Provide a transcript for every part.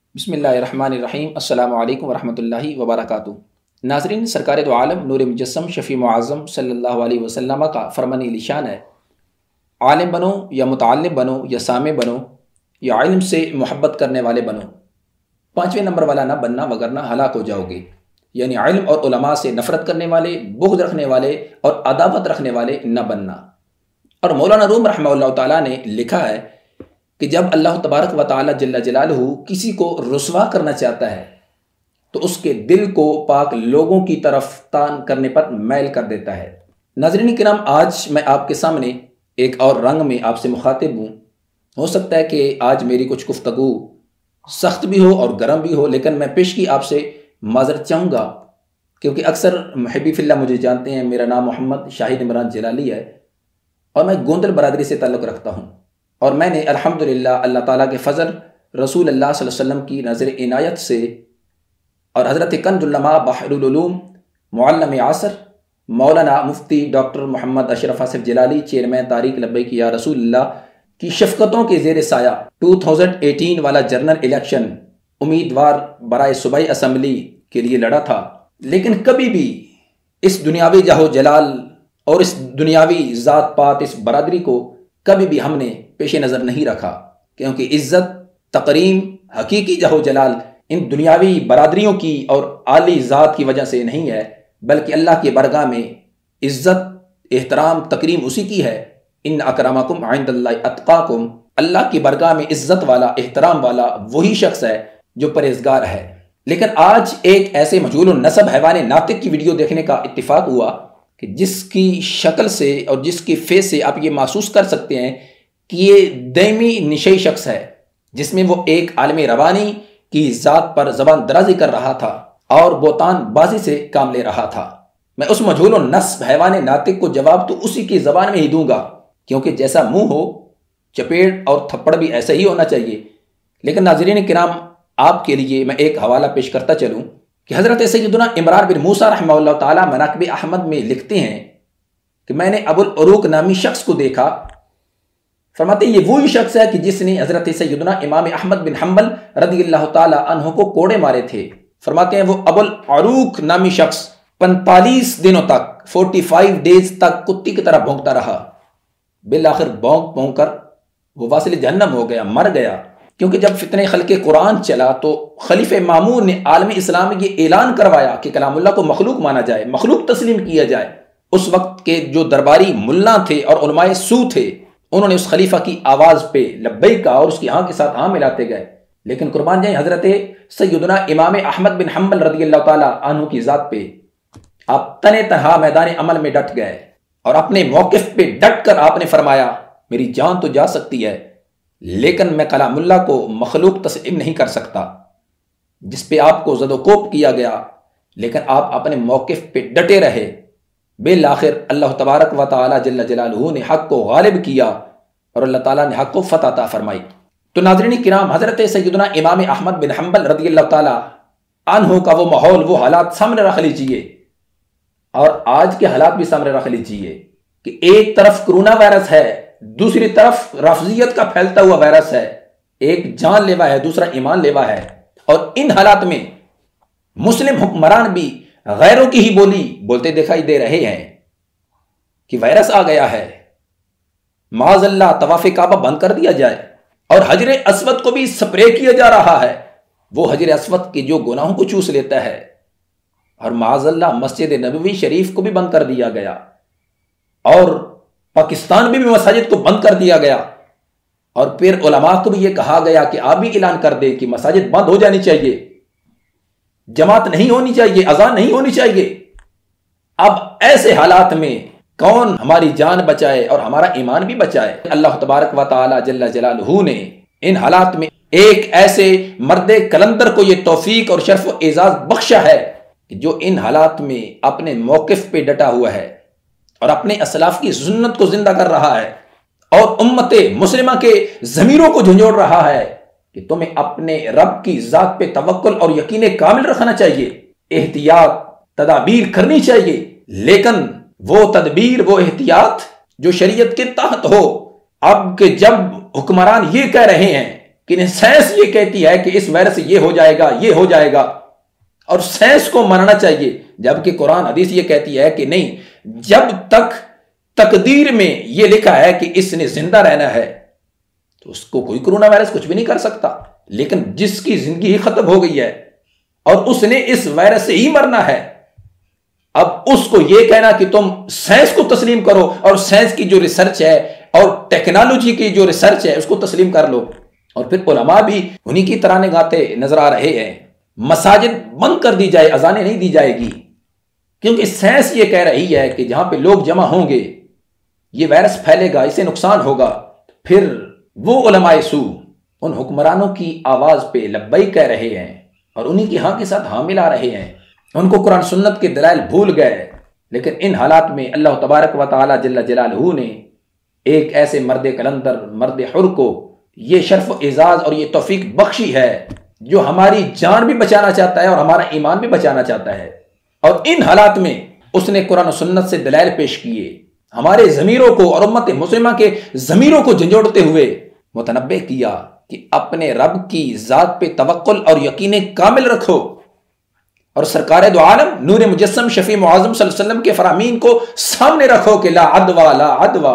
بسم اللہ الرحمن الرحیم۔ السلام علیکم ورحمۃ اللہ وبرکاتہ۔ ناظرین، سرکار دو عالم نور مجسم شفیع معظم صلی اللہ علیہ وسلم کا فرمان نشان ہے، عالم بنو یا متعلم بنو یا سامع بنو یا علم سے محبت کرنے والے بنو، پانچویں نمبر والا نہ بننا وگرنہ ہلاک ہو جاؤ گے۔ یعنی علم اور علماء سے نفرت کرنے والے، بغض رکھنے والے اور عداوت رکھنے والے نہ بننا۔ اور مولانا روم رحمہ اللہ تعالیٰ نے لکھا ہے کہ جب اللہ تبارک و تعالیٰ جل جلالہ کسی کو رسوا کرنا چاہتا ہے تو اس کے دل کو پاک لوگوں کی طرف تان کرنے پر میل کر دیتا ہے۔ ناظرین کرام، آج میں آپ کے سامنے ایک اور رنگ میں آپ سے مخاطب ہوں۔ ہو سکتا ہے کہ آج میری کچھ گفتگو سخت بھی ہو اور گرم بھی ہو، لیکن میں پیشگی آپ سے معذرت چاہوں گا کیونکہ اکثر محبی فی اللہ مجھے جانتے ہیں۔ میرا نام محمد شاہد عمران جلالی ہے اور میں گوندل برادری سے تعلق رکھتا ہوں، اور میں نے الحمدللہ اللہ تعالیٰ کے فضل، رسول اللہ صلی اللہ علیہ وسلم کی نظر عنایت سے اور حضرت کنز العلماء بحر العلوم معلم عصر مولانا مفتی ڈاکٹر محمد اشرف آصف جلالی چیئرمین تحریک لبیک یا رسول اللہ کی شفقتوں کے زیر سایہ 2018 والا جنرل الیکشن امیدوار برائے صوبائی اسمبلی کے لیے لڑا تھا، لیکن کبھی بھی اس دنیاوی جاہ و جلال اور اس دنیاوی ذات پات، اس برادری کو کبھی بھی ہم نے پیش نظر نہیں رکھا، کیونکہ عزت، تقریم، حقیقی جاہ و جلال ان دنیاوی برادریوں کی اور عالی ذات کی وجہ سے نہیں ہے، بلکہ اللہ کی بارگاہ میں عزت، احترام، تکریم اسی کی ہے۔ ان اکرمکم عند اللہ اتقاکم، اللہ کی بارگاہ میں عزت والا، احترام والا وہی شخص ہے جو پرہیزگار ہے۔ لیکن آج ایک ایسے مجہول النسب حیوان ناطق کی ویڈیو دیکھنے کا اتفاق ہوا کہ جس کی شکل سے اور جس کی فیس سے آپ یہ محسوس کر سکتے ہیں کہ یہ دیمی نشئی شخص ہے، جس میں وہ ایک عالم روانی کی ذات پر زبان درازی کر رہا تھا اور بہتان بازی سے کام لے رہا تھا۔ میں اس مجہول النسب حیوان ناطق کو جواب تو اسی کی زبان میں ہی دوں گا، کیونکہ جیسا منہ ہو چپیڑ اور تھپڑ بھی ایسے ہی ہونا چاہیے۔ لیکن ناظرین کرام، آپ کے لیے میں ایک حوالہ پیش کرتا چلوں کہ حضرت سیدنا عمران بن موسیٰ رحمہ اللہ تعالیٰ مناقب احمد میں لکھتے ہیں کہ میں نے ابو العروق نامی شخص کو دیکھا۔ فرماتے ہیں یہ وہی شخص ہے کہ جس نے حضرت سیدنا امام احمد بن حنبل رضی اللہ تعالیٰ عنہ کو کوڑے مارے تھے۔ فرماتے ہیں وہ ابو العروق نامی شخص 45 دنوں تک 45 ڈیز تک کتی کی طرح بھونکتا رہا، بالآخر بھونک بھونک کر وہ واصل جہنم ہو گیا، مر گیا۔ کیونکہ جب فتنہ خلق قرآن چلا تو خلیفہ مامون نے عالم اسلام میں یہ اعلان کروایا کہ کلام اللہ کو مخلوق مانا جائے، مخلوق تسلیم کیا جائے۔ اس وقت کے جو درباری ملا تھے اور علماء سو تھے، انہوں نے اس خلیفہ کی آواز پہ لبیک کہا اور اس کی ہاں کے ساتھ ہاں ملاتے گئے۔ لیکن قربان جائیں حضرت سیدنا امام احمد بن حنبل رضی اللہ تعالیٰ عنہ کی ذات پہ، آپ تنے تنہا میدان عمل میں ڈٹ گئے اور اپنے موقف پہ ڈٹ کر آپ نے فرمایا میری جان تو جا سکتی ہے لیکن میں کلام اللہ کو مخلوق تسلیم نہیں کر سکتا۔ جس پہ آپ کو زد و کوب کیا گیا، لیکن آپ اپنے موقف پہ ڈٹے رہے۔ بالآخر اللہ تبارک و تعالی جل جلالہ نے حق کو غالب کیا اور اللہ تعالیٰ نے حق کو فتح عطا فرمائی۔ تو ناظرین کرام، حضرت سیدنا امام احمد بن حنبل رضی اللہ تعالیٰ عنہ کا وہ ماحول، وہ حالات سامنے رکھ لیجئے، اور آج کے حالات بھی سامنے رکھ لیجئے کہ ایک طرف کرونا وائرس ہے، دوسری طرف رافضیت کا پھیلتا ہوا وائرس ہے، ایک جان لیوا ہے، دوسرا ایمان لیوا ہے۔ اور ان حالات میں مسلم حکمران بھی غیروں کی ہی بولی بولتے دکھائی دے رہے ہیں کہ وائرس آ گیا ہے، معاذ اللہ طواف کعبہ بند کر دیا جائے، اور حجر اسود کو بھی سپرے کیا جا رہا ہے، وہ حجر اسود کے جو گناہوں کو چوس لیتا ہے، اور معاذ اللہ مسجد نبوی شریف کو بھی بند کر دیا گیا، اور پاکستان میں بھی مساجد کو بند کر دیا گیا، اور پھر علماء کو بھی یہ کہا گیا کہ آپ بھی اعلان کر دیں کہ مساجد بند ہو جانی چاہیے، جماعت نہیں ہونی چاہیے، اذان نہیں ہونی چاہیے۔ اب ایسے حالات میں کون ہماری جان بچائے اور ہمارا ایمان بھی بچائے؟ اللہ تبارک و تعالی جل جلالہ نے ان حالات میں ایک ایسے مرد کلندر کو یہ توفیق اور شرف و اعزاز بخشا ہے کہ جو ان حالات میں اپنے موقف پہ ڈٹا ہوا ہے اور اپنے اسلاف کی سنت کو زندہ کر رہا ہے اور امت مسلمہ کے ضمیروں کو جھنجھوڑ رہا ہے کہ تمہیں اپنے رب کی ذات پہ توکل اور یقین کامل رکھنا چاہیے، احتیاط تدابیر کرنی چاہیے، لیکن وہ تدبیر، وہ احتیاط جو شریعت کے تحت ہو۔ اب کہ جب حکمران یہ کہہ رہے ہیں کہ سائنس یہ کہتی ہے کہ اس وائرس سے یہ ہو جائے گا، یہ ہو جائے گا، اور سائنس کو ماننا چاہیے، جبکہ قرآن حدیث یہ کہتی ہے کہ نہیں، جب تک تقدیر میں یہ لکھا ہے کہ اس نے زندہ رہنا ہے تو اس کو کوئی کرونا وائرس کچھ بھی نہیں کر سکتا۔ لیکن جس کی زندگی ہی ختم ہو گئی ہے اور اس نے اس وائرس سے ہی مرنا ہے، اب اس کو یہ کہنا کہ تم سائنس کو تسلیم کرو اور سائنس کی جو ریسرچ ہے اور ٹیکنالوجی کی جو ریسرچ ہے اس کو تسلیم کر لو۔ اور پھر علماء بھی انہی کی طرح گاتے نظر آ رہے ہیں، مساجد بند کر دی جائے، اذانیں نہیں دی جائے گی، کیونکہ سائنس یہ کہہ رہی ہے کہ جہاں پہ لوگ جمع ہوں گے یہ وائرس پھیلے گا، اس سے نقصان ہوگا۔ پھر وہ علماء سو ان حکمرانوں کی آواز پہ لبیک کہہ رہے ہیں اور انہی کی ہاں کے ساتھ ہاں ملا رہے ہیں، ان کو قرآن سنت کے دلائل بھول گئے۔ لیکن ان حالات میں اللہ تبارک و تعالی جل جلالہ نے ایک ایسے مرد کلندر، مرد حر کو یہ شرف و اعزاز اور یہ توفیق بخشی ہے جو ہماری جان بھی بچانا چاہتا ہے اور ہمارا ایمان بھی بچانا چاہتا ہے، اور ان حالات میں اس نے قرآن و سنت سے دلائل پیش کیے، ہمارے ضمیروں کو اور امت مسلمہ کے ضمیروں کو جھنجھوڑتے ہوئے متنبہ کیا کہ اپنے رب کی ذات پہ توکل اور یقین کامل رکھو، اور سرکار دو عالم نور مجسم شفیع معظم صلی اللہ علیہ وسلم کے فرامین کو سامنے رکھو کہ لا عدوا لا عدوا۔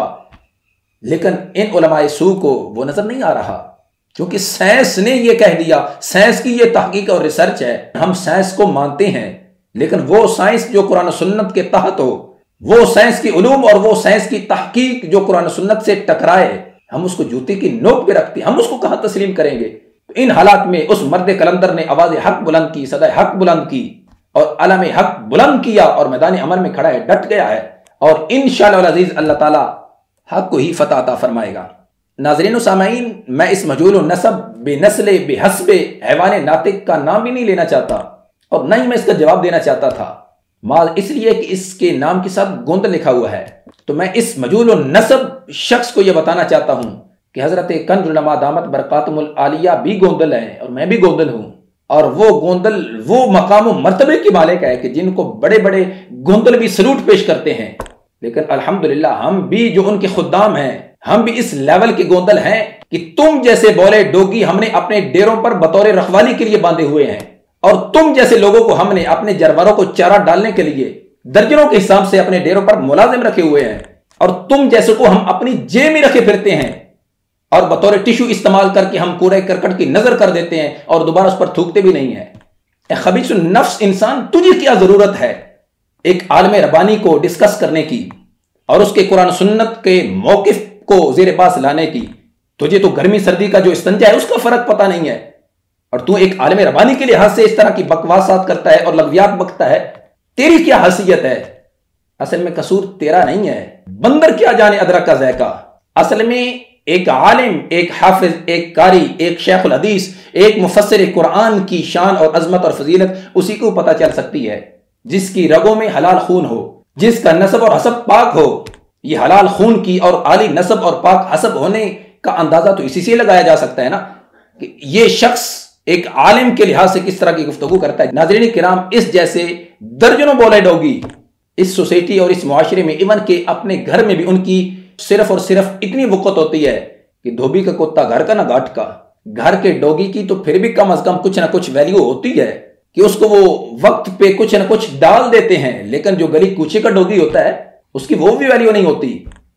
لیکن ان علماء سو کو وہ نظر نہیں آ رہا، کیونکہ سائنس نے یہ کہہ دیا، سائنس کی یہ تحقیق اور ریسرچ ہے، ہم سائنس کو مانتے ہیں، لیکن وہ سائنس جو قرآن و سنت کے تحت ہو، وہ سائنس کی علوم اور وہ سائنس کی تحقیق جو قرآن و سنت سے ٹکرائے، ہم اس کو جوتے کی نوک پہ رکھتے ہیں، ہم اس کو کہاں تسلیم کریں گے؟ ان حالات میں اس مرد کلندر نے آواز حق بلند کی، صدائے حق بلند کی اور علم حق بلند کیا اور میدان عمل میں کھڑا ہے، ڈٹ گیا ہے، اور انشاءاللہ العزیز اللہ تعالی حق کو ہی فتح عطا فرمائے گا۔ ناظرین و سامعین، میں اس مجہول و نسب بے نسل بے حسب حیوان ناطق کا نام بھی نہیں لینا چاہتا اور نہ ہی میں اس کا جواب دینا چاہتا تھا، مال اس لیے کہ اس کے نام کے ساتھ گوند لکھا ہوا ہے۔ تو میں اس مجہول و نسب شخص کو یہ بتانا چاہتا ہوں کہ حضرت کنز العلماء دامت برکاتہم العالیہ بھی گوندل ہیں اور میں بھی گوندل ہوں، اور وہ گوندل وہ مقام و مرتبے کے مالک ہے کہ جن کو بڑے بڑے گوندل بھی سلوٹ پیش کرتے ہیں، لیکن الحمدللہ ہم بھی جو ان کے خدام ہیں، ہم بھی اس لیول کے گوندل ہیں کہ تم جیسے بولے ڈوگی ہم نے اپنے ڈیروں پر بطور رکھوالی کے لیے باندھے ہوئے ہیں، اور تم جیسے لوگوں کو ہم نے اپنے جانوروں کو چارہ ڈالنے کے لیے درجنوں کے حساب سے اپنے ڈیروں پر ملازم رکھے ہوئے ہیں، اور تم جیسے کو ہم اپنی جیب میں رکھے پھرتے ہیں اور بطور ٹیشو استعمال کر کے ہم کوڑے کرکٹ کی نظر کر دیتے ہیں اور دوبارہ اس پر تھوکتے بھی نہیں ہیں۔ اے خبیث النفس انسان، تجھے کیا ضرورت ہے ایک عالم ربانی کو ڈسکس کرنے کی اور اس کے قرآن سنت کے موقف کو زیر باس لانے کی؟ تجھے تو گرمی سردی کا جو استنجا ہے اس کا فرق پتہ نہیں ہے، اور تو ایک عالم ربانی کے لحاظ سے اس طرح کی بکواسات کرتا ہے اور لغویات بکتا ہے۔ تیری کیا حیثیت ہے؟ اصل میں قصور تیرا نہیں ہے، بندر کیا جانے ادرک کا ذائقہ۔ اصل میں ایک عالم، ایک حافظ، ایک قاری، ایک شیخ الحدیث، ایک مفسر قرآن کی شان اور عظمت اور فضیلت اسی کو پتہ چل سکتی ہے جس کی رگوں میں حلال خون ہو، جس کا نسب اور حسب پاک ہو۔ یہ حلال خون کی اور عالی نسب اور پاک حسب ہونے کا اندازہ تو اسی سے لگایا جا سکتا ہے نا کہ یہ شخص ایک عالم کے لحاظ سے کس طرح کی گفتگو کرتا ہے۔ ناظرین کرام، اس جیسے درجنوں بولے ڈوگی اس سوسائٹی اور اس معاشرے میں، ایون کہ اپنے گھر میں بھی ان کی صرف اور صرف اتنی وقت ہوتی ہے کہ دھوبی کا کتا گھر کا نہ گھاٹ کا، گھر کے ڈوگی کی تو پھر بھی کم از کم کچھ نہ کچھ ویلیو ہوتی ہے کہ اس کو وہ وقت پہ کچھ نہ کچھ ڈال دیتے ہیں، لیکن جو گلی کوچے کا ڈوگی ہوتا ہے اس کی وہ بھی ویلیو نہیں ہوتی۔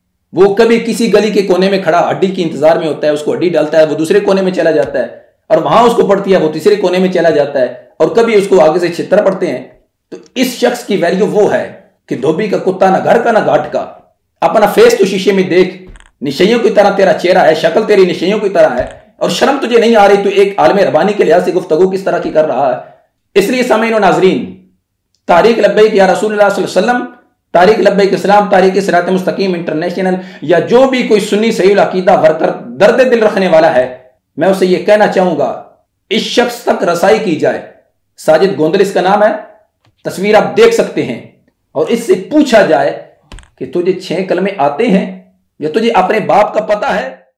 وہ کبھی کسی گلی کے کونے میں کھڑا ہڈی کی انتظار میں ہوتا ہے، اس کو ہڈی ڈالتا ہے، وہ دوسرے کونے میں چلا جاتا ہے اور وہاں اس کو پڑتی ہے، وہ تیسرے کونے میں چلا جاتا ہے، اور کبھی اس کو آگے سے چھتر پڑتے ہیں۔ تو اس شخص کی ویلیو وہ ہے کہ دھوبی کا کتا نہ گھر کا نہ گھاٹ کا۔ اپنا فیس تو شیشے میں دیکھ، نشیوں کی طرح تیرا چہرہ ہے، شکل تیری نشیوں کی طرح ہے، اور شرم تجھے نہیں آ رہی تو ایک عالم ربانی کے لحاظ سے گفتگو کس طرح کی کر رہا ہے۔ اس لیے سامعین و ناظرین، تاریخ لبیک یا رسول اللہ صلی اللہ علیہ وسلم، تاریخ لبیک اسلام، تاریخ صراط مستقیم انٹرنیشنل، یا جو بھی کوئی سنی صحیح العقیدہ ورکر درد دل رکھنے والا ہے، میں اسے یہ کہنا چاہوں گا اس شخص تک رسائی کی جائے۔ ساجد گوندل اس کا نام ہے، تصویر آپ دیکھ سکتے ہیں، اور اس سے پوچھا جائے کہ تجھے 6 کلمے آتے ہیں یا تجھے اپنے باپ کا پتہ ہے؟